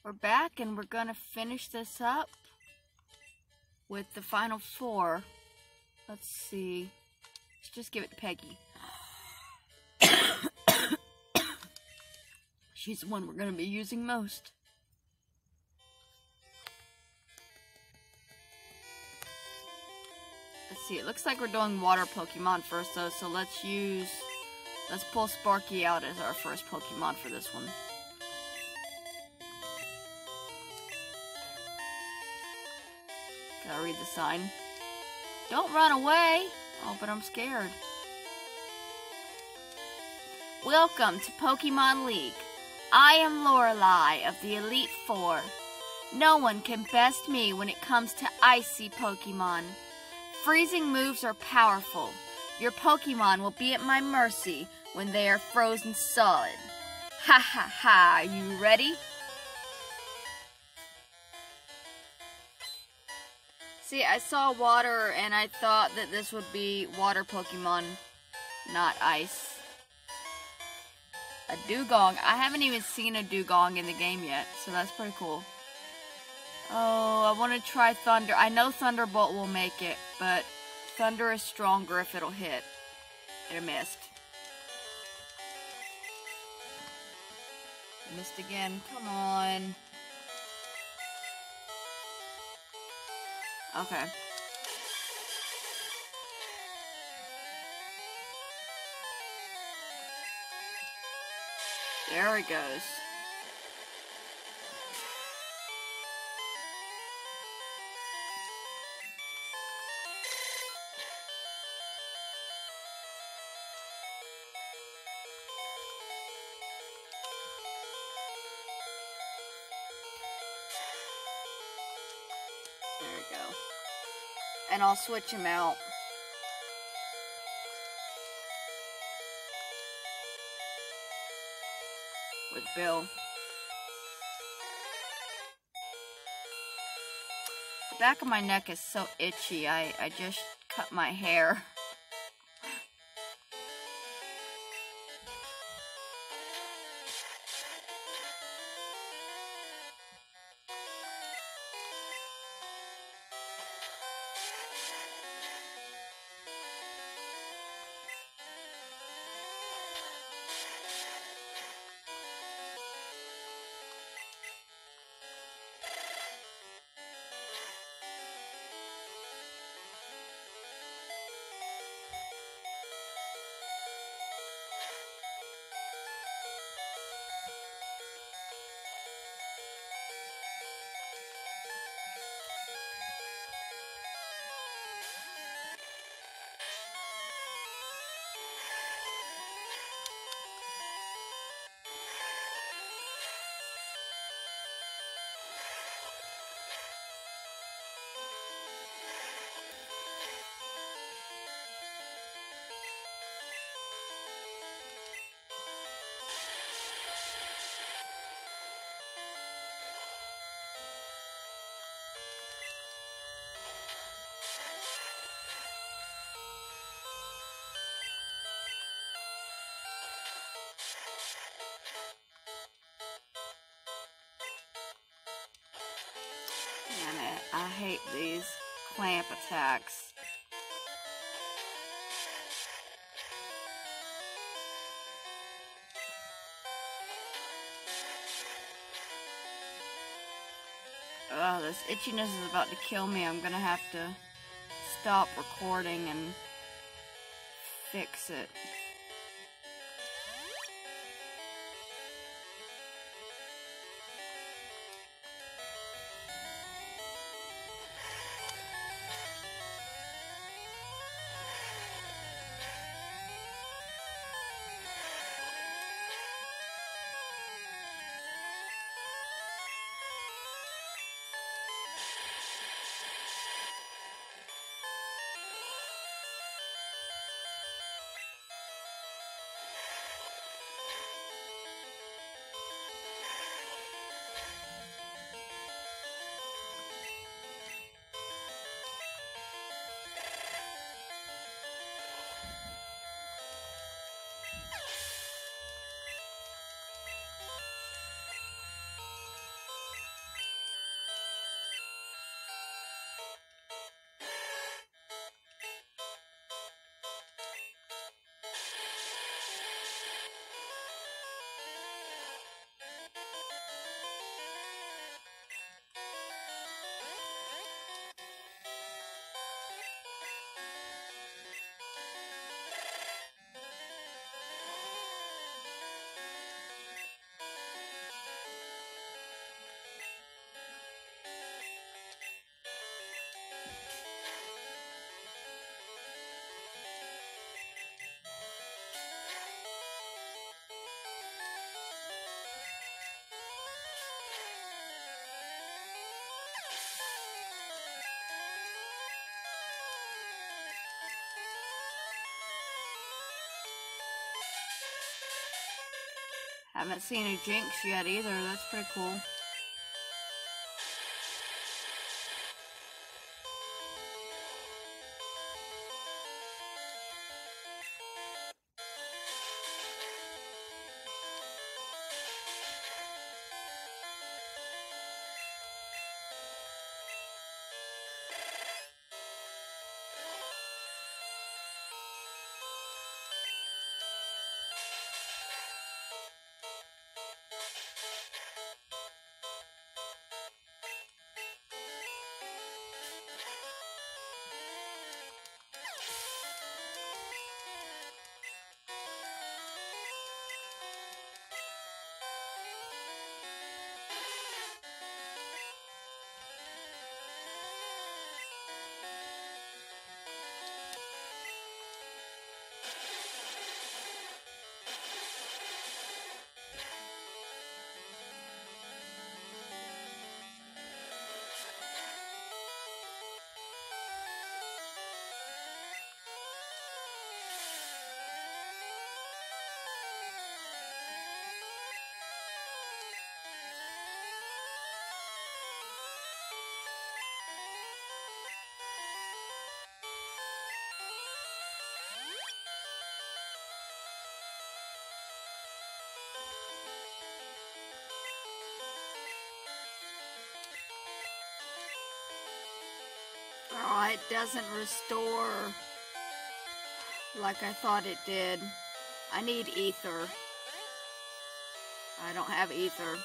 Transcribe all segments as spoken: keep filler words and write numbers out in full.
We're back and we're gonna finish this up with the final four. Let's see. Let's just give it to Peggy. She's the one we're gonna be using most. Let's see, it looks like we're doing water Pokemon first though, so let's use, let's pull Sparky out as our first Pokemon for this one. Gotta read the sign. Don't run away! Oh, but I'm scared. Welcome to Pokemon League. I am Lorelei of the Elite Four. No one can best me when it comes to icy Pokemon. Freezing moves are powerful. Your Pokemon will be at my mercy when they are frozen solid. Ha ha ha, are you ready? See, I saw water and I thought that this would be water Pokemon, not ice. A Dugong. I haven't even seen a Dugong in the game yet, so that's pretty cool. Oh, I want to try Thunder. I know Thunderbolt will make it, but Thunder is stronger if it'll hit. It missed. Missed again. Come on. Okay. There it goes. There we go. And I'll switch him out. With Bill. The back of my neck is so itchy. I, I just cut my hair. Damn it, I hate these clamp attacks. Oh, this itchiness is about to kill me. I'm gonna have to stop recording and fix it. Haven't seen a Jinx yet either. That's pretty cool. Oh, it doesn't restore like I thought it did. I need ether. I don't have ether.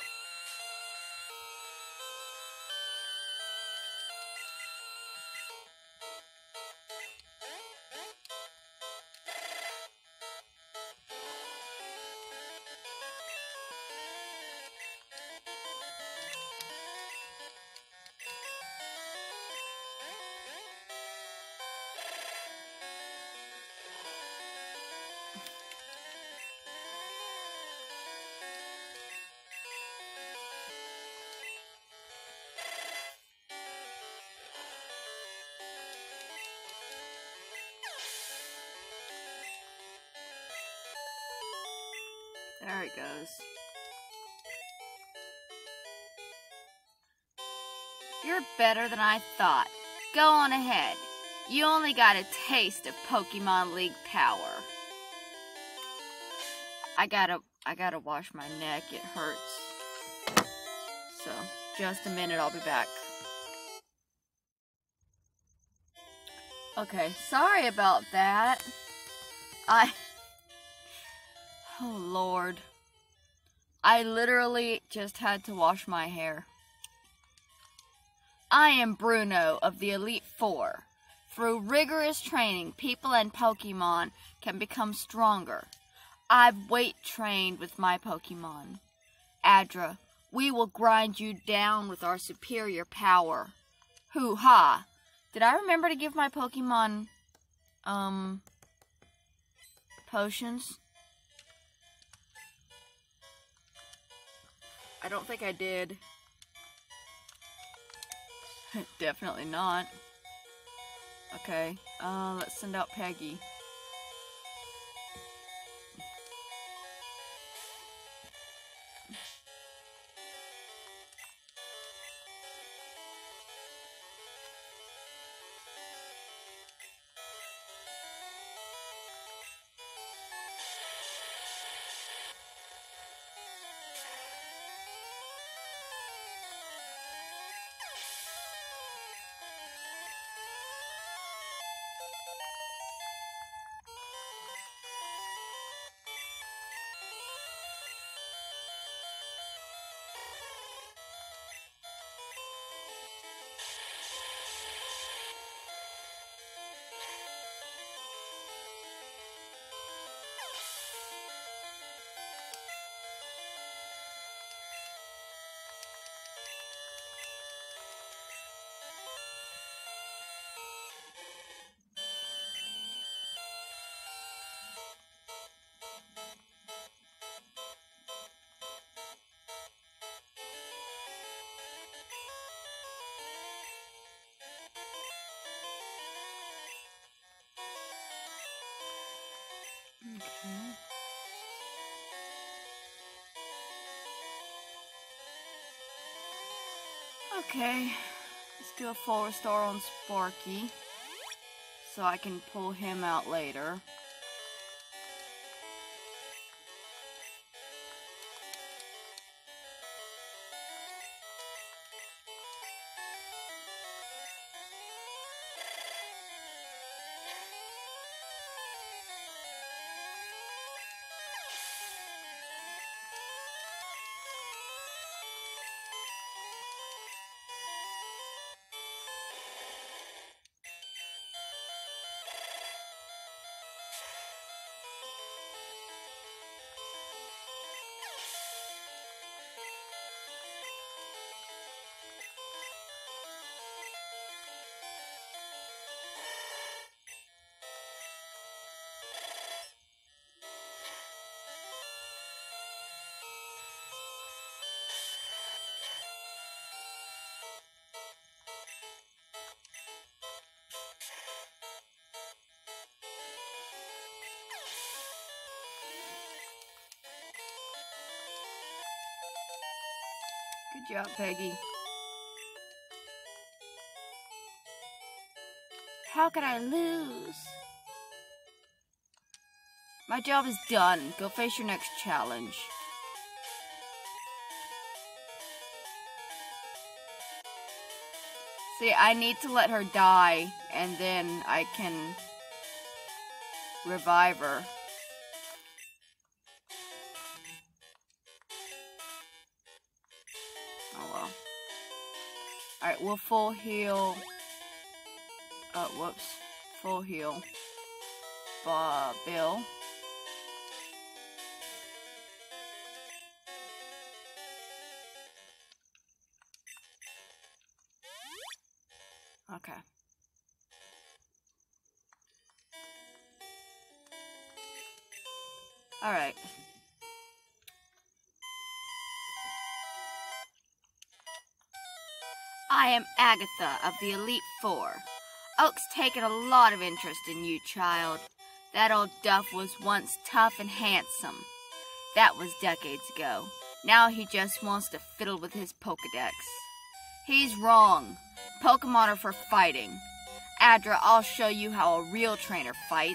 There it goes. You're better than I thought. Go on ahead. You only got a taste of Pokemon League power. I gotta, I gotta wash my neck. It hurts. So, just a minute. I'll be back. Okay, sorry about that. I... Oh, Lord. I literally just had to wash my hair. I am Bruno of the Elite Four. Through rigorous training, people and Pokemon can become stronger. I've weight trained with my Pokemon. Adra, we will grind you down with our superior power. Hoo-ha! Did I remember to give my Pokemon, um, potions? I don't think I did. Definitely not. Okay, uh, let's send out Peggy. Okay, let's do a full restore on Sparky, so I can pull him out later. Good job, Peggy. How could I lose? My job is done. Go face your next challenge. See, I need to let her die, and then I can revive her. Oh well. Alright, we'll full heal. Oh, whoops. Full heal. Uh, Bill. Okay. Alright. I am Agatha of the Elite Four. Oak's taken a lot of interest in you, child. That old duff was once tough and handsome. That was decades ago. Now he just wants to fiddle with his Pokedex. He's wrong. Pokemon are for fighting. Adra, I'll show you how a real trainer fights.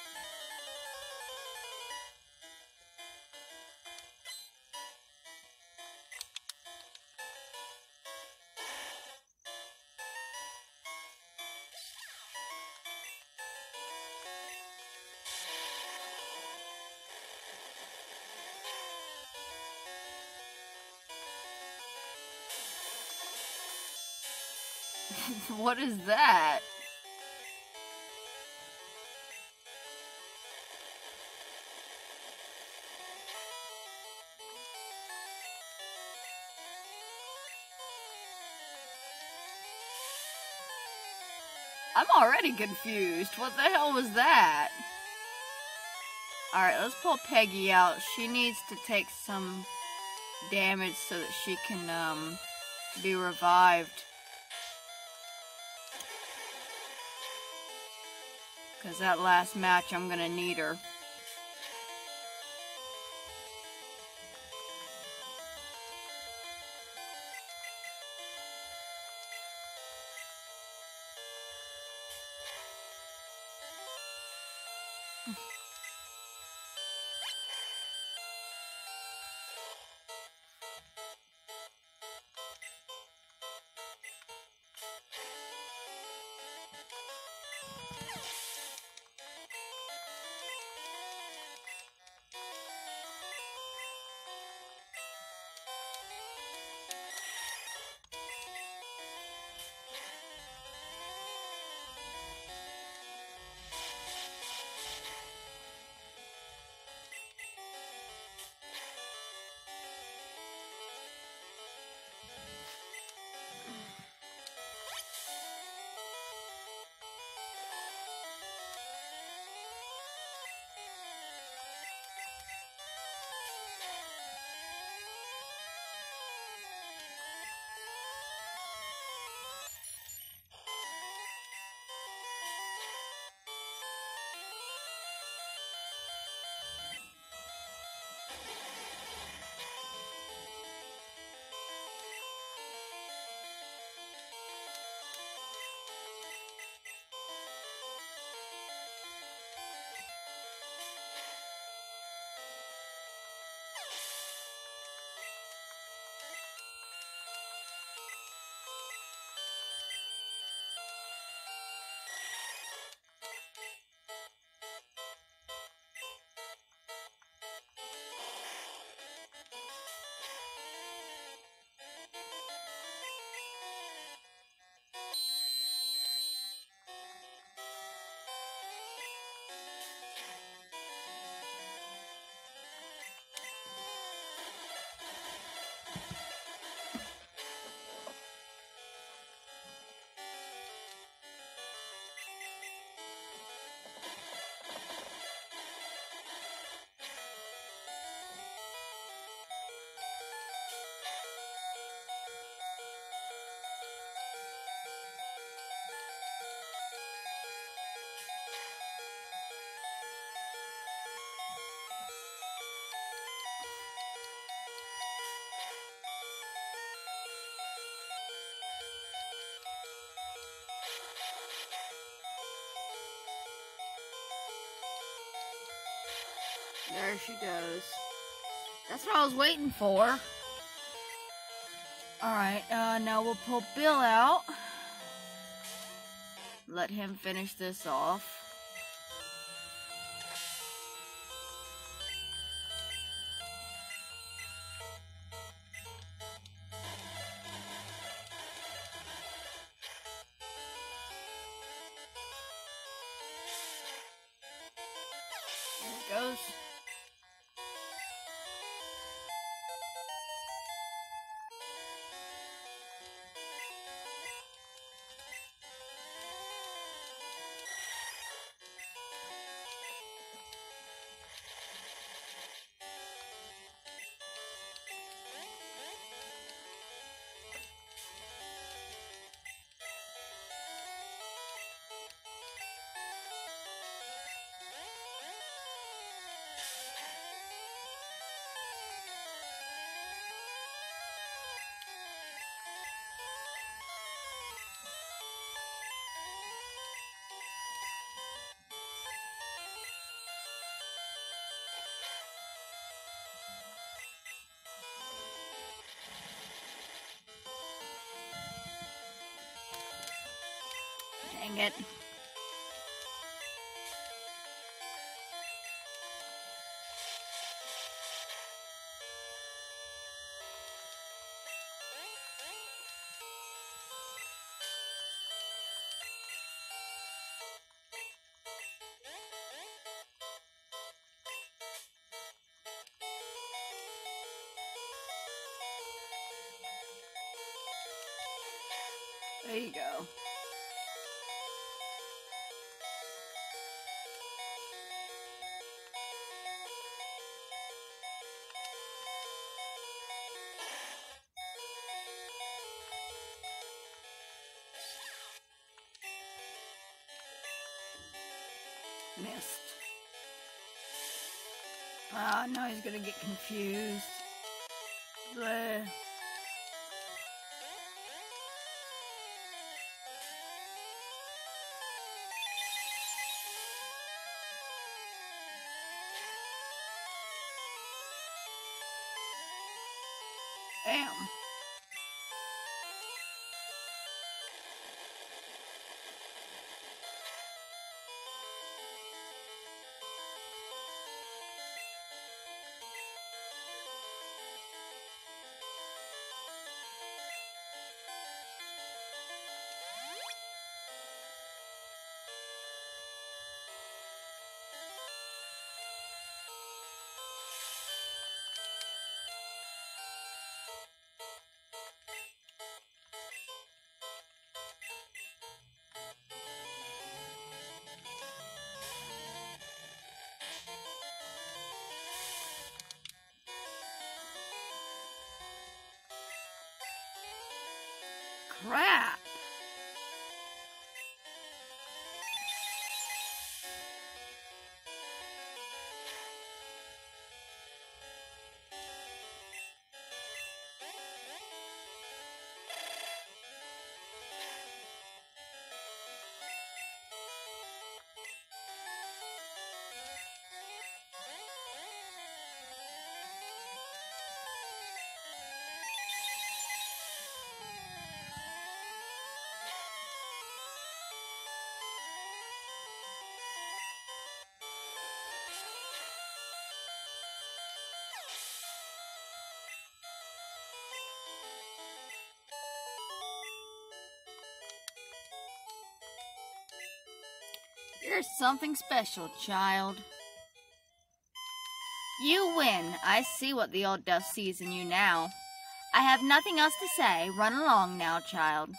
What is that? I'm already confused. What the hell was that? Alright, let's pull Peggy out. She needs to take some damage so that she can um, be revived. Because that last match, I'm gonna need her. There she goes. That's what I was waiting for. Alright, uh, now we'll pull Bill out. Let him finish this off. There it goes. Dang it. There you go. Missed. Ah, uh, now he's gonna get confused. Bleh. Damn. Crap. You're something special, child. You win. I see what the old dove sees in you now. I have nothing else to say. Run along now, child.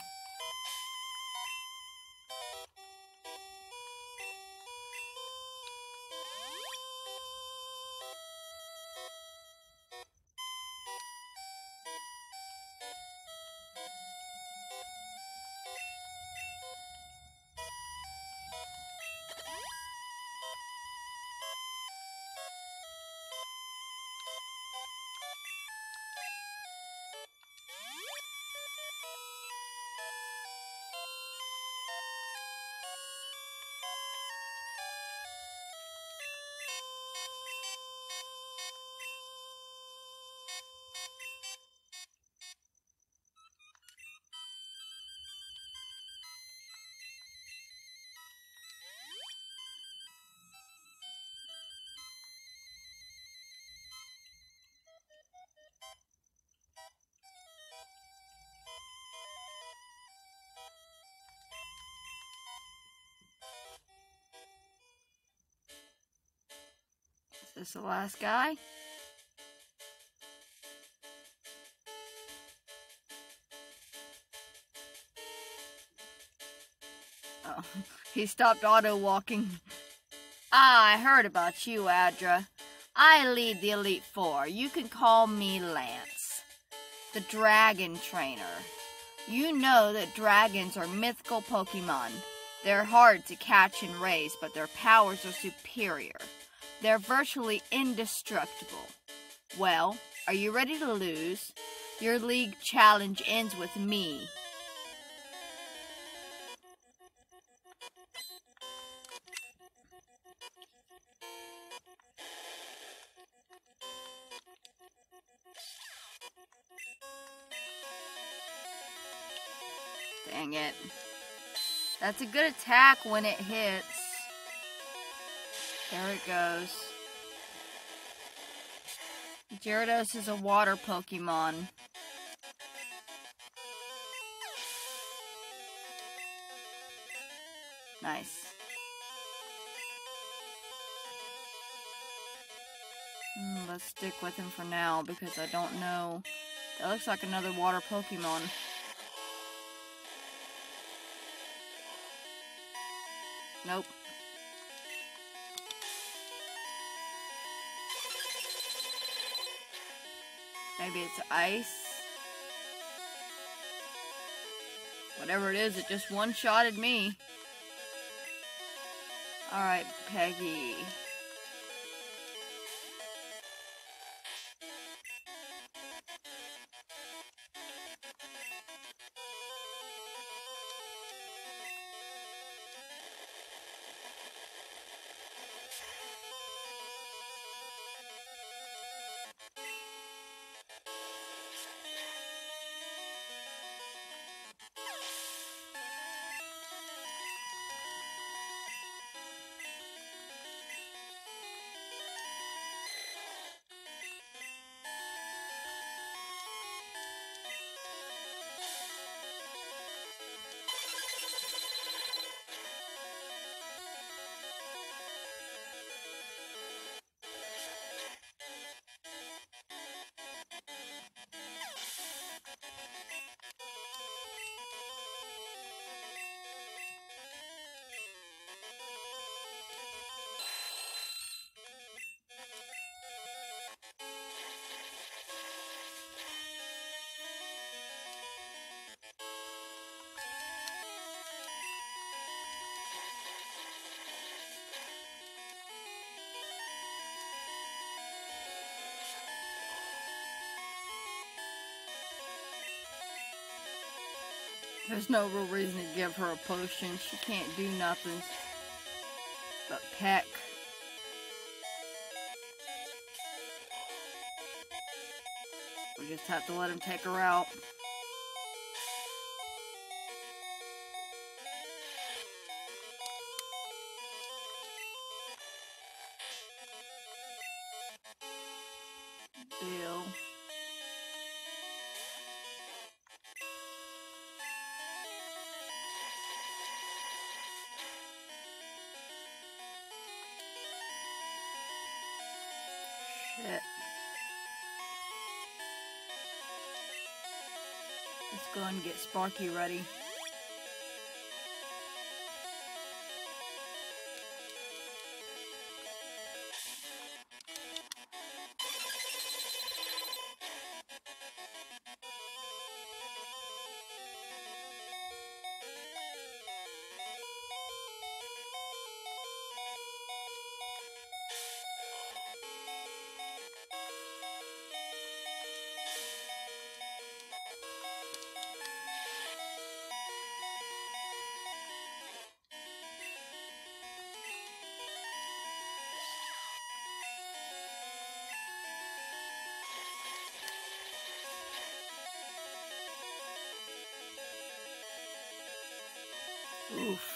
this the last guy? Oh, he stopped auto-walking. Ah, I heard about you, Adra. I lead the Elite Four. You can call me Lance, the Dragon Trainer. You know that dragons are mythical Pokemon. They're hard to catch and raise, but their powers are superior. They're virtually indestructible. Well, are you ready to lose? Your league challenge ends with me. Dang it. That's a good attack when it hits. There it goes. Gyarados is a water Pokemon. Nice. Mm, let's stick with him for now because I don't know. That looks like another water Pokemon. Nope. Maybe it's ice. Whatever it is, it just one-shotted me. Alright, Peggy. There's no real reason to give her a potion. She can't do nothing but peck. We just have to let him take her out. Bill. Shit. Let's go and get Sparky ready. Oof.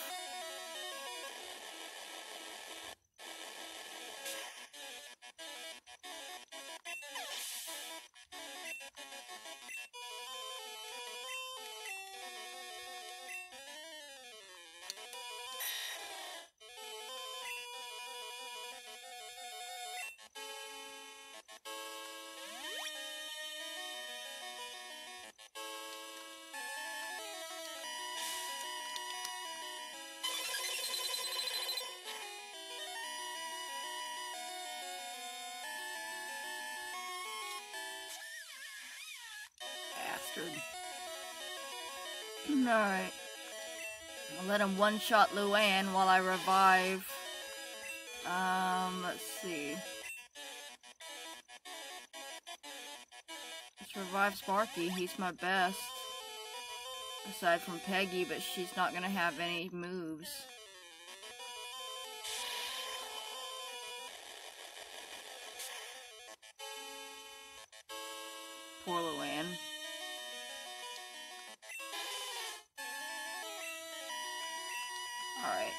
bastard. Alright. I'll let him one-shot Luann while I revive. Um, let's see. Let's revive Sparky. He's my best. Aside from Peggy, but she's not gonna have any moves. Poor Luann. Alright.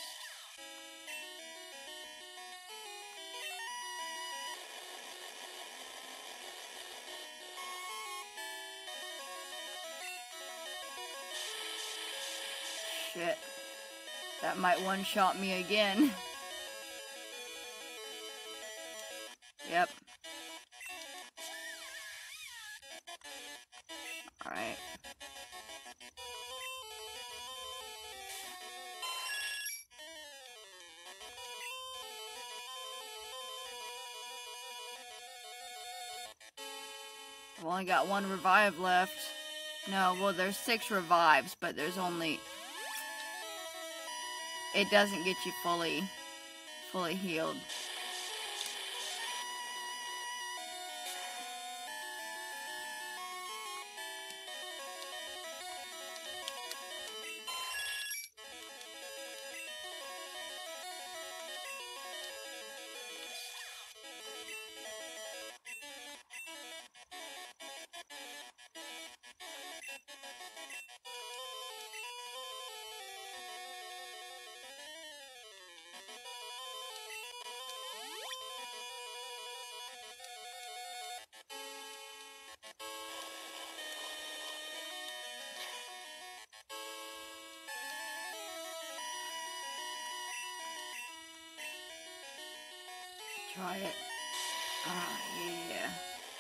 Shit. That might one-shot me again. Yep. Alright. I've only got one revive left. No, well, there's six revives, but there's only... It doesn't get you fully, fully healed. Try it. Ah, yeah.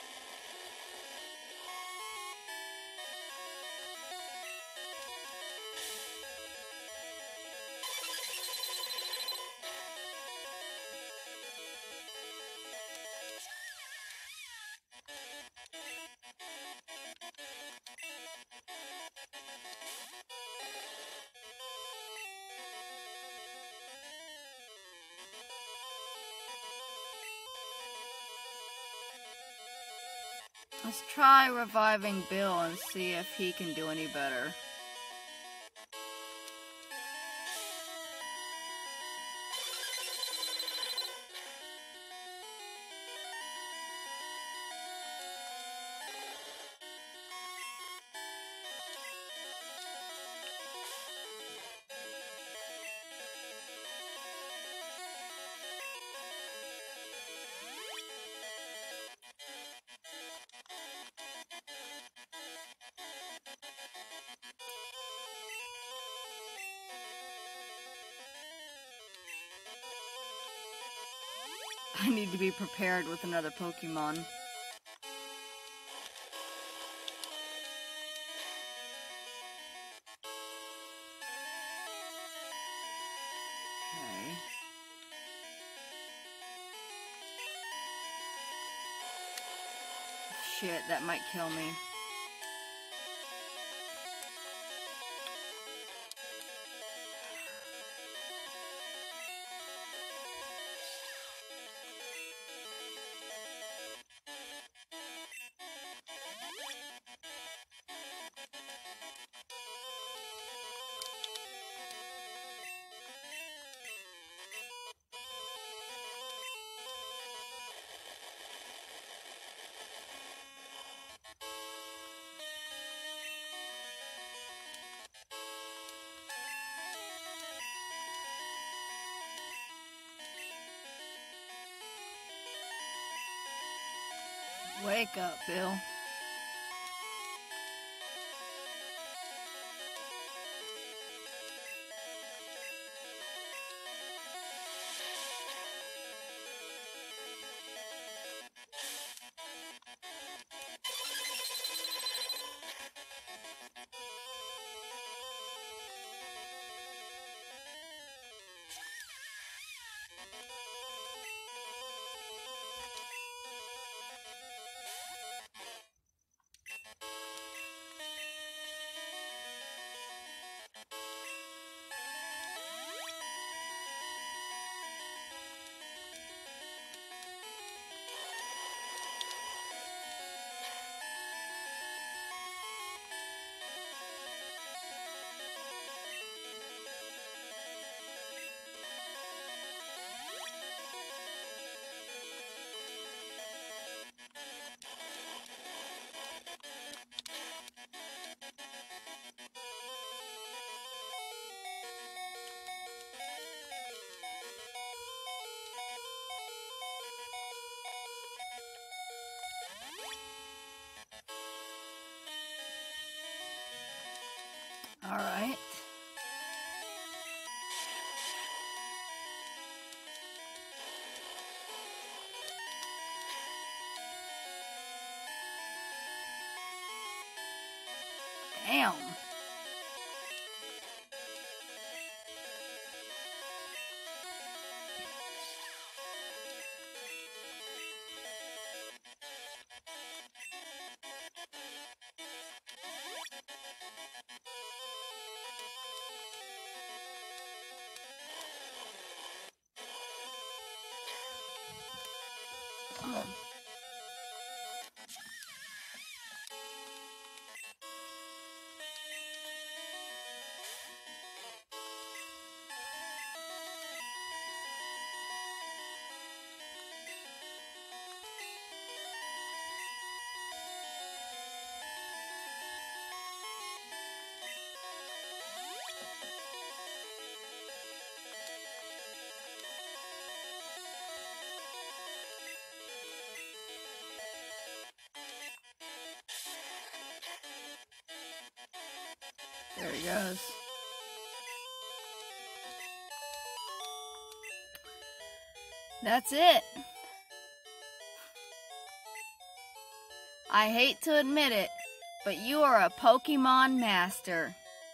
Let's try reviving Bill and see if he can do any better. I need to be prepared with another Pokemon. Okay. Shit, that might kill me. Wake up, Bill. All right. Damn. Oh. There he goes. That's it. I hate to admit it, but you are a Pokemon master.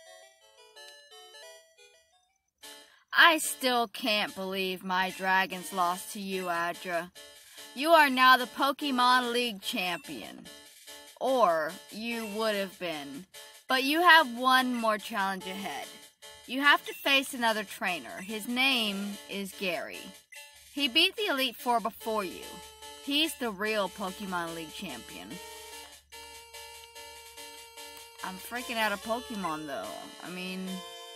I still can't believe my dragons lost to you, Adra. You are now the Pokemon League champion. Or you would have been. But you have one more challenge ahead. You have to face another trainer. His name is Gary. He beat the Elite Four before you. He's the real Pokemon League champion. I'm freaking out of Pokemon though. I mean...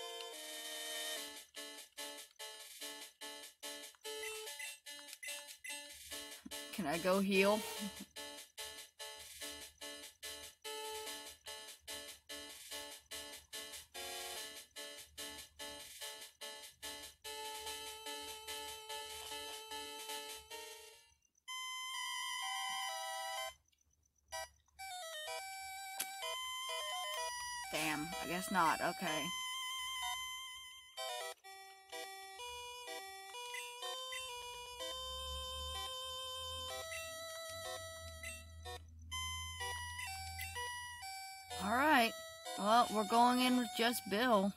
Can I go heal? Damn, I guess not. Okay. Alright. Well, we're going in with just Bill.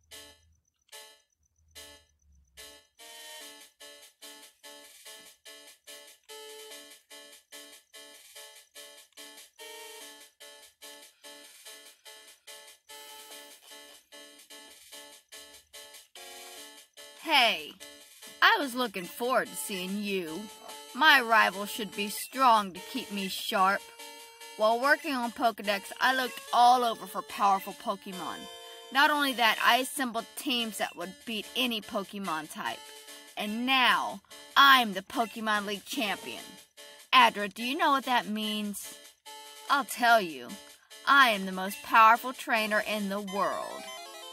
Hey, I was looking forward to seeing you. My rival should be strong to keep me sharp. While working on Pokedex, I looked all over for powerful Pokemon. Not only that, I assembled teams that would beat any Pokemon type. And now, I'm the Pokemon League champion. Adra, do you know what that means? I'll tell you. I am the most powerful trainer in the world.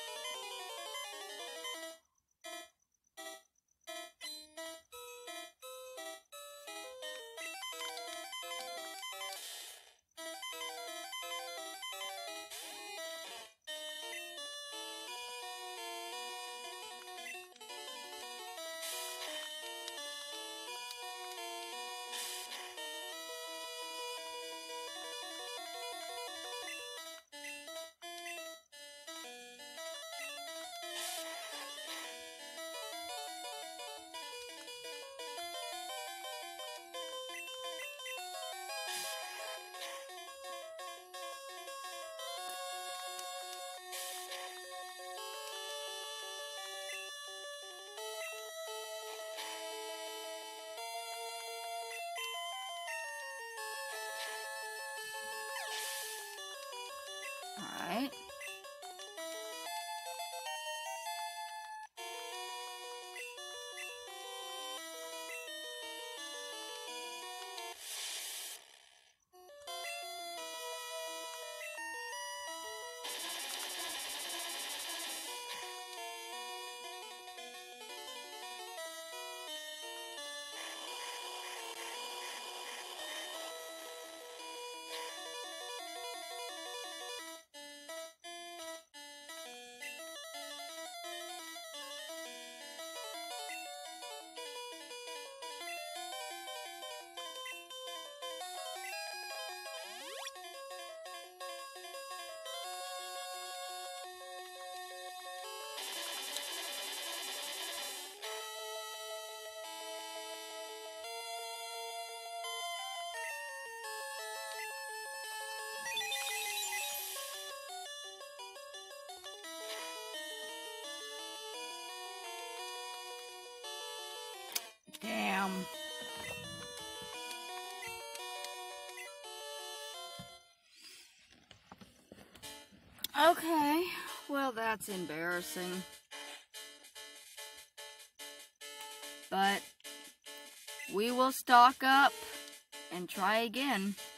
Alright. Okay, well that's embarrassing. But we will stock up and try again.